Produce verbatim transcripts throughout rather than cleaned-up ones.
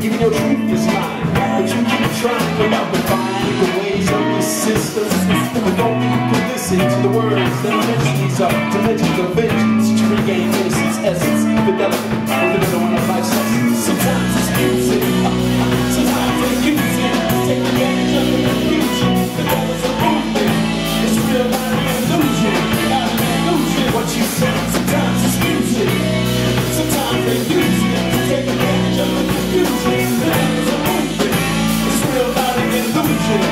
even your truth is lying. But you keep trying without defining the ways of the system. But don't you can listen to the words that mention these are dimensions of vengeance to regain innocence, essence, fidelity, or living on a life's essence. Sometimes it's music, sometimes they use it to take advantage of the confusion. The devil's a movement, it's real, not an illusion, not an illusion. What you say, sometimes it's music, sometimes they use it to take advantage of the confusion. The devil's a movement, it's real, not an illusion.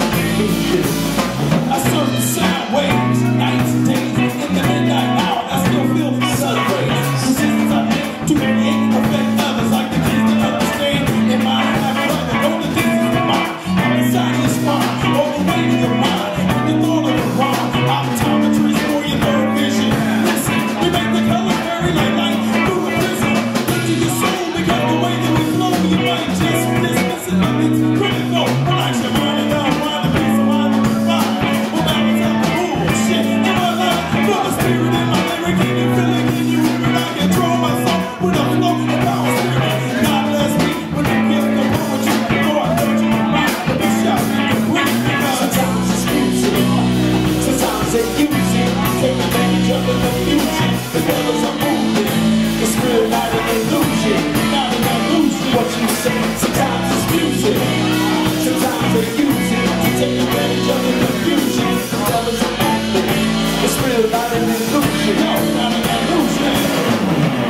I surf the sound waves, nights and days, in the midnight hour, I still feel the sun rays. Resistance I make to create and affect others, like the kids that understand. In my life, brother, know the distance of mine. I'm inside your spine, all the way to your mind. When you thought of the wrong, optometries for your third vision. Listen, we make the color very light, light through the prism. Look to your soul, because the way that we flow, you might just dismiss it, but it's critical. Relax your mind and down, mind the peace of mind. Spirit in my lyric, can you feel it? Can you hear it? I control myself with a flow and power spirit. God bless me with the gift of poetry. Though I touch you with mine, but this shot is complete. Sometimes it's music, sometimes they use it to take advantage of the confusion. The devil's a movement, it's real, not an illusion, not an illusion. What you say, sometimes it's music, sometimes they use it to take advantage of the confusion. The devil's a movement, it's real, not an illusion, no, not an illusion.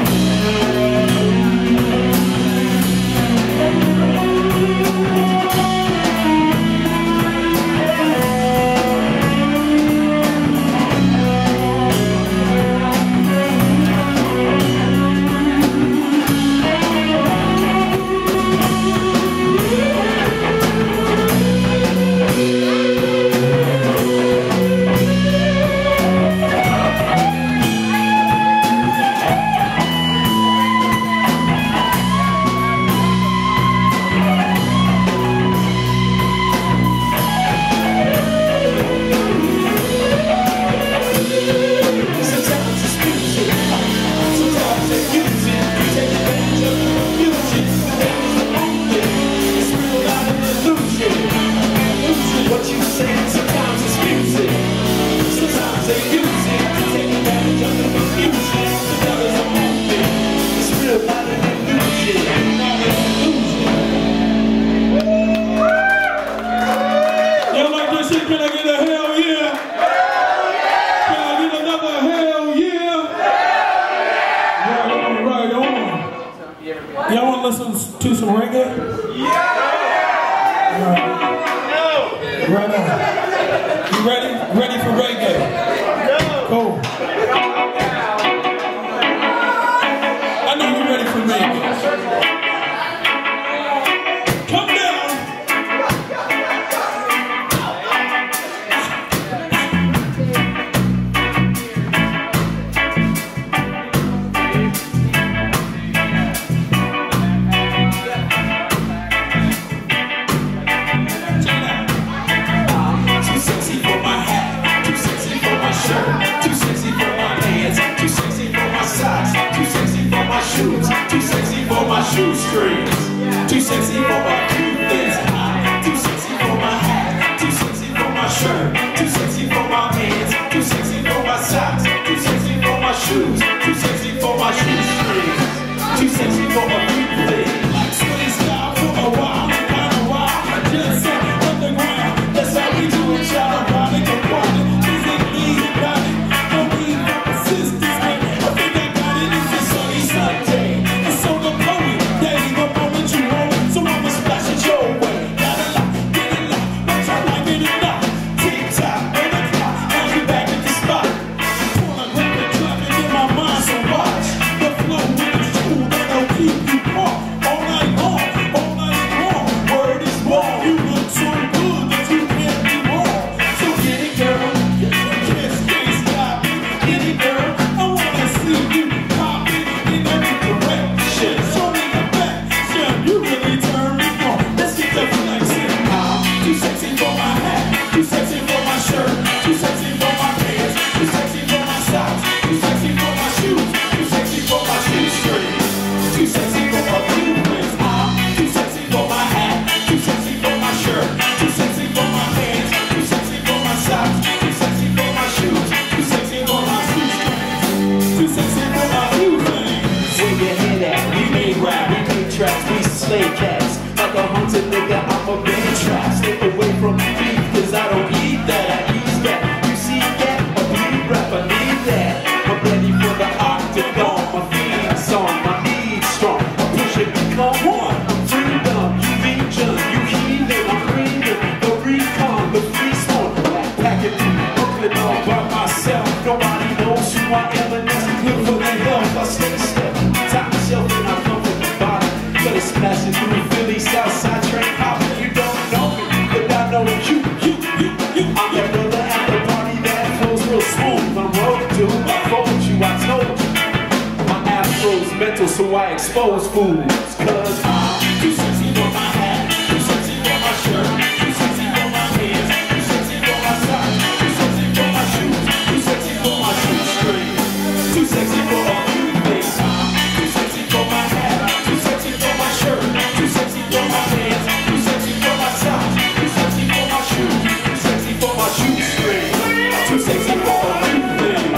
Y'all want to listen to some reggae? Yeah! Right. Right on. You ready? Ready for reggae? Cool. I know you're ready for reggae. Come down! Shoestrings, too sexy for my cute things, too sexy for my hat, too sexy for my shirt, too sexy for my pants, too sexy for my socks, too sexy for my shoes, too sexy for my shoestrings, too sexy for my cute things. Like swing style for a while, kind of wild, just set underground. That's how we do it, y'all. Erotic, aquatic, physically hypnotic. No need for persistence, man. I think I got it. It's a sunny Sunday. It's on the poet. So I'ma splash it your way. Got it locked, get it locked, but y'all like it or not. Tick tock, on the clock, now you back at the spot. Pull a grip and drop it in my mind, so watch the flow with the tool that'll keep you off. slay cats. Like a hunter nigga, I'm a big trap. Stay away from beef, cause I don't eat that. I eat that. You see that? A bleed rap, I need that. I'm ready for the octagon. My feelings song, my need strong. I push it, become one. Freedom, you legion, you heathen. I'm breathing. The recon, the free spawn. Backpacking through Brooklyn all by myself. Nobody knows who I am unless look for the help. I stay step, top shelf, and I come from the bottom. But it's smashing through Philly, Southside train hopping. You don't know me, but I know you, you, you, you. I'm that brother at the party that flows real smooth. I'm road dude, I told you, I told you. My Afro's mental, so I expose fools. Cause I'm too sexy for my hat, too sexy for my shirt, too sexy for my pants, too sexy for my socks, too sexy for my shoes, too sexy for my shoestrings, too sexy for all you things. I'm too sexy for my hat, too sexy for my shirt, too sexy for my pants, too sexy for my socks, too sexy for my shoes, too sexy for my shoestrings, too sexy for all you things.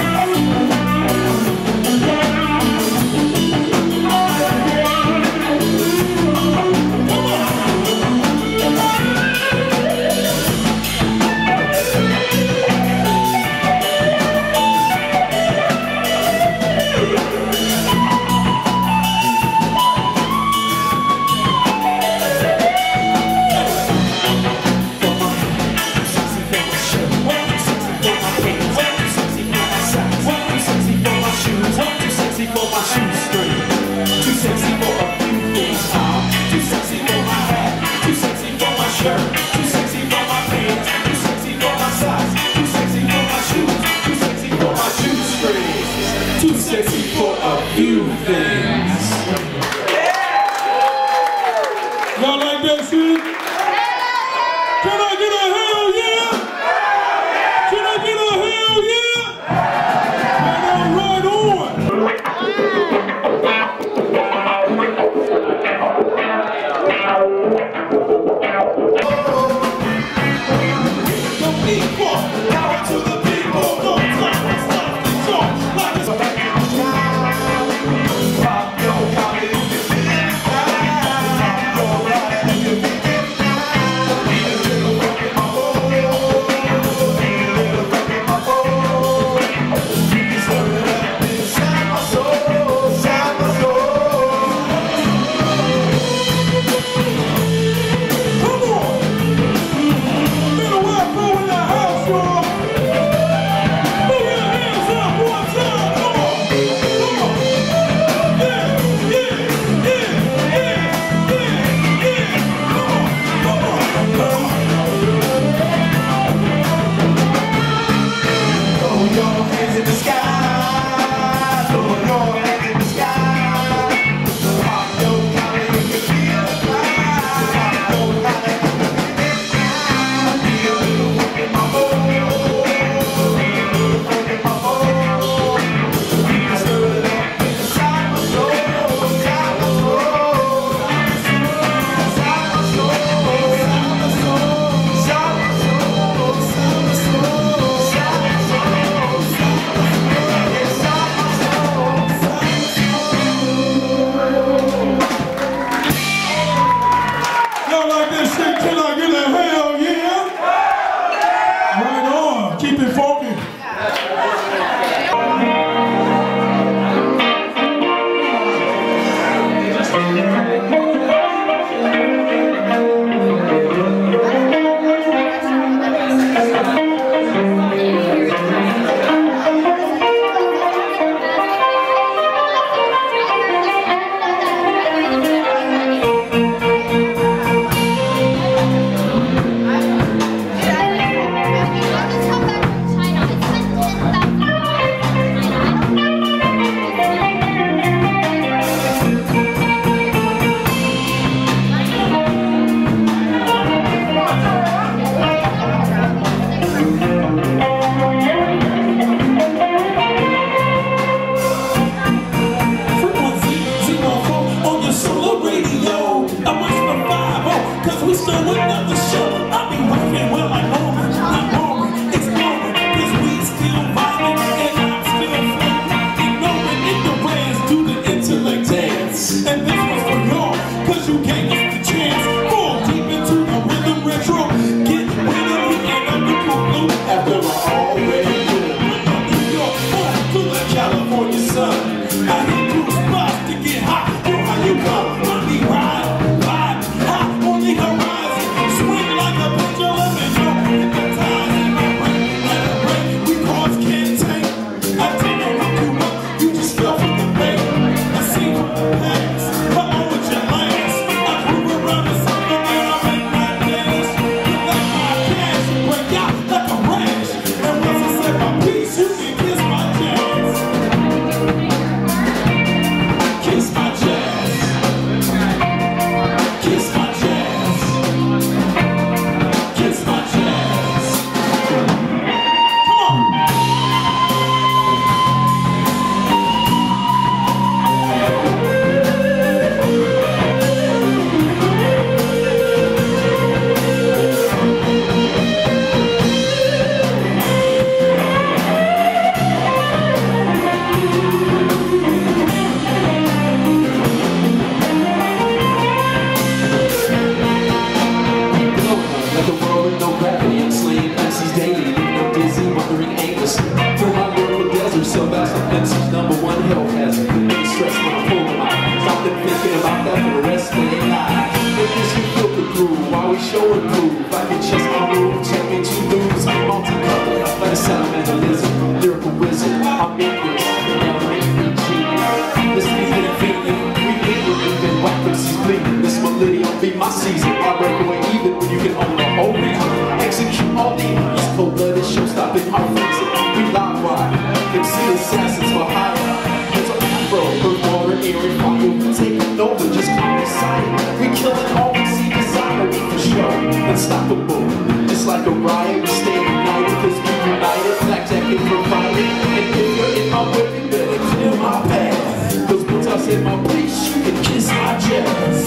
glass of Pepsi's number one health hazard. They stress when I pull them out. Stop them thinking about that for the rest of their lives. Make this you feel the groove while we show and prove. I can chess my move, check me to lose. I'm multicolored, like a salamander lizard, lyrical wizard. I'm in this, L A P G. This is infinity, we live with even white pussies bleeding. This millennium be my season. I break away even when you can own the whole reason. Execute all demons, cold-blooded, show-stopping, heart-facing. We live wide, M C assassins for hire. It's an Afro, earth, water, air, and fire. We taking over, just come beside it. We killing all we see designer, we for sure. Unstoppable, just like a riot. We stay united, cause we united. Blackjack is provided, and if you're in my way, you better clear my path. Those boots I said my place, you can kiss my jazz.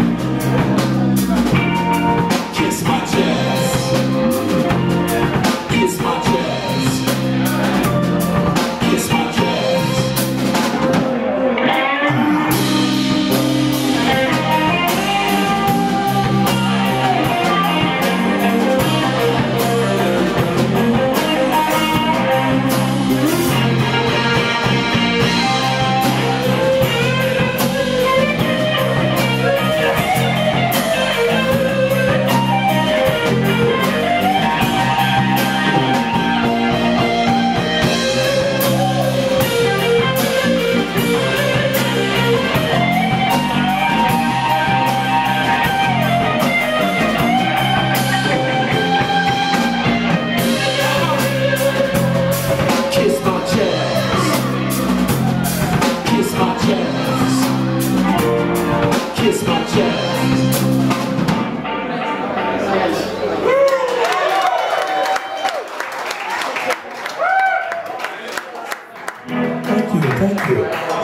Kiss my jazz. Kiss my jazz. Kiss my jazz. Kiss my jazz. Thank you, thank you.